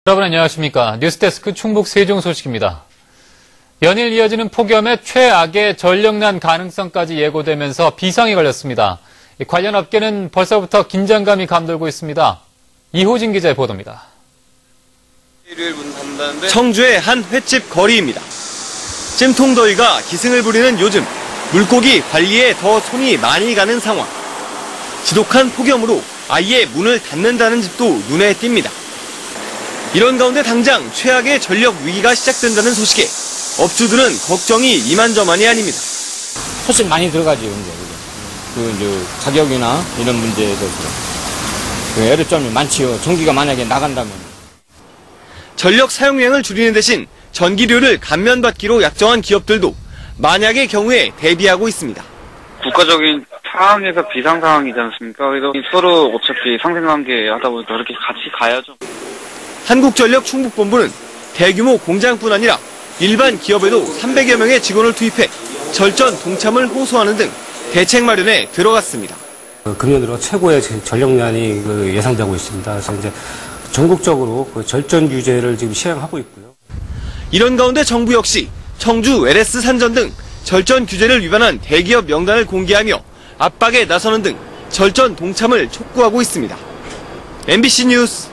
여러분 안녕하십니까. 뉴스데스크 충북 세종 소식입니다. 연일 이어지는 폭염에 최악의 전력난 가능성까지 예고되면서 비상이 걸렸습니다. 관련 업계는 벌써부터 긴장감이 감돌고 있습니다. 이호진 기자의 보도입니다. 청주의 한 횟집 거리입니다. 찜통더위가 기승을 부리는 요즘 물고기 관리에 더 손이 많이 가는 상황. 지독한 폭염으로 아예 문을 닫는다는 집도 눈에 띕니다. 이런 가운데 당장 최악의 전력 위기가 시작된다는 소식에 업주들은 걱정이 이만저만이 아닙니다. 훨씬 많이 들어가죠, 이제. 가격이나 이런 문제에 대해서. 애로점이 많지요. 전기가 만약에 나간다면. 전력 사용량을 줄이는 대신 전기료를 감면받기로 약정한 기업들도 만약의 경우에 대비하고 있습니다. 국가적인 상황에서 비상 상황이지 않습니까? 그래서 서로 어차피 상생관계 하다 보니까 그렇게 같이 가야죠. 한국전력 충북본부는 대규모 공장뿐 아니라 일반 기업에도 300여 명의 직원을 투입해 절전 동참을 호소하는 등 대책 마련에 들어갔습니다. 금년 들어 최고의 전력난이 예상되고 있습니다. 그래서 이제 전국적으로 절전 규제를 지금 시행하고 있고요. 이런 가운데 정부 역시 청주 LS 산전 등 절전 규제를 위반한 대기업 명단을 공개하며 압박에 나서는 등 절전 동참을 촉구하고 있습니다. MBC 뉴스